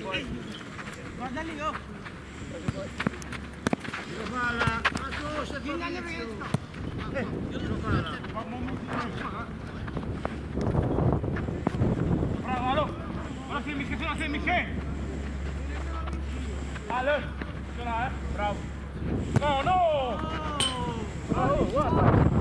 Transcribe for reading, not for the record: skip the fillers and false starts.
Guarda lì, oh! Palla, bravo, allo! Guarda che Michele! Allo! Ce l'ha, bravo! No, no! Bravo, guarda!